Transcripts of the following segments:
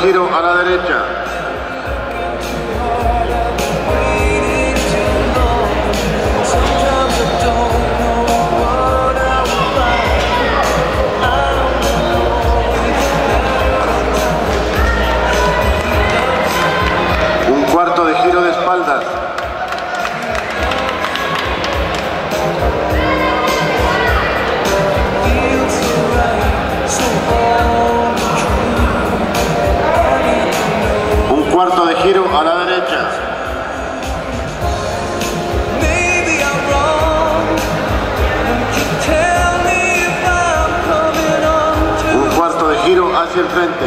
giro a la derecha. Un cuarto de giro de espaldas. Cuarto de giro a la derecha. Un cuarto de giro hacia el frente.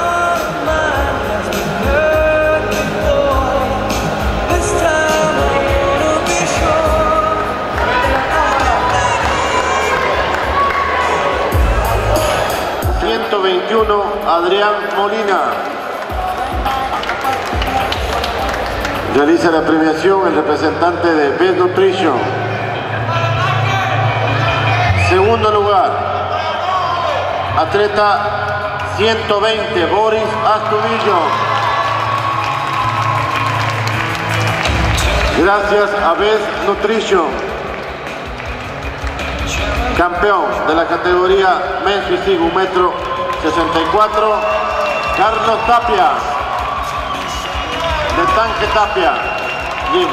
...121, Adrián Molina. Realiza la premiación el representante de Best Nutrition. Segundo lugar, atleta 120, Boris Astudillo. Gracias a Best Nutrition. Campeón de la categoría Men's Physique 1,64 m, Carlos Tapia. De Tanque Tapia, Jim.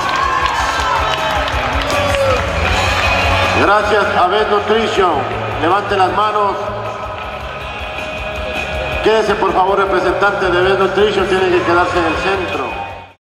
Gracias a Best Nutrition. Levante las manos. Quédese por favor, representante de Best Nutrition, tiene que quedarse en el centro.